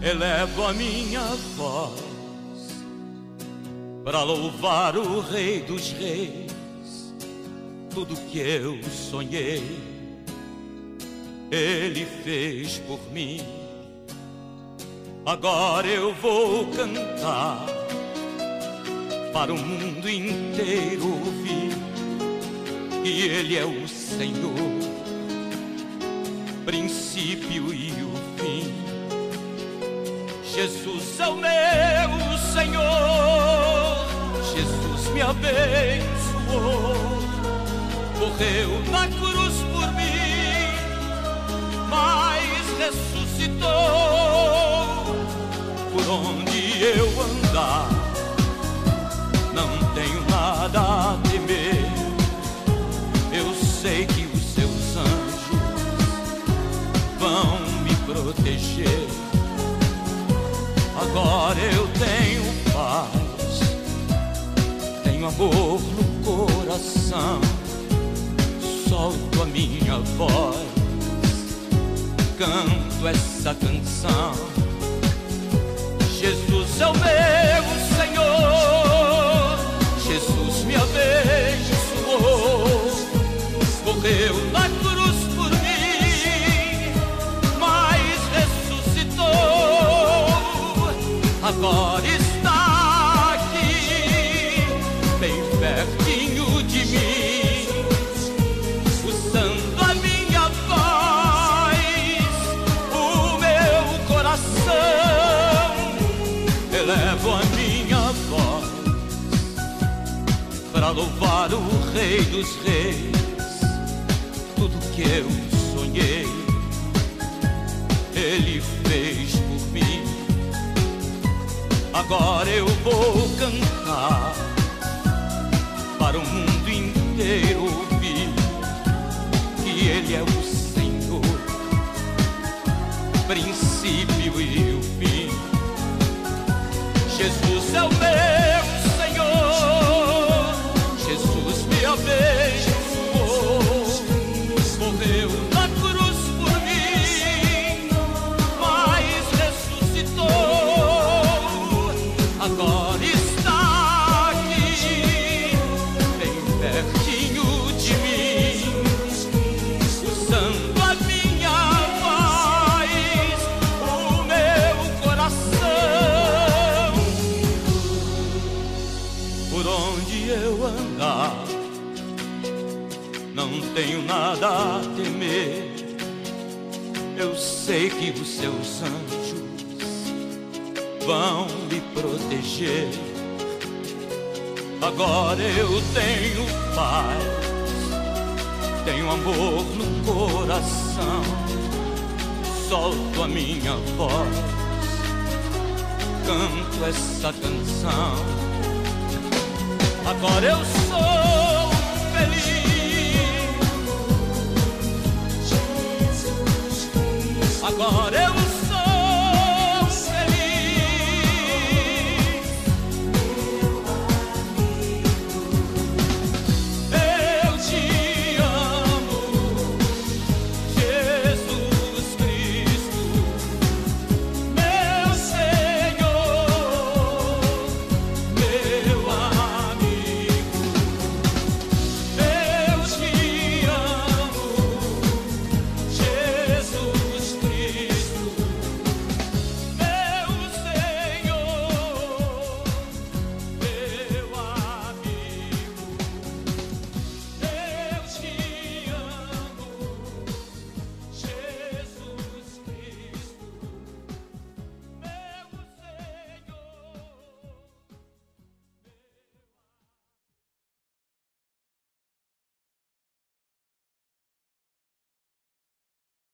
elevo a minha voz para louvar o Rei dos Reis. Tudo que eu sonhei, Ele fez por mim. Agora eu vou cantar para o mundo inteiro ouvir que Ele é o Senhor, princípio e o fim. Jesus é o meu Senhor, Jesus me abençoou, morreu na cruz por mim, mas ressuscitou. Por onde eu andar, não tenho nada a temer. Eu sei que os seus anjos vão me proteger. Agora eu tenho paz, tenho amor no coração. Solto a minha voz, canto essa canção. Jesus é o meu Senhor, Jesus me abençoou, morreu na cruz por mim, mas ressuscitou. Agora está aqui, bem pertinho de mim, usando a minha voz, o meu coração. Elevo a minha voz para louvar o Rei dos Reis. Tudo que eu sonhei, Ele fez por mim. Agora eu vou cantar para o mundo inteiro ouvir que Ele é o Senhor, princípio e o fim. Jesus é o meu Senhor, Jesus me abençoou, morreu na cruz por mim, mas ressuscitou. Agora está aqui, bem pertinho de mim, usando a minha voz, o meu coração. Por onde eu andar, não tenho nada a temer. Eu sei que os seus anjos vão me proteger. Agora eu tenho paz, tenho amor no coração. Solto a minha voz, canto essa canção. Agora eu sou feliz, agora eu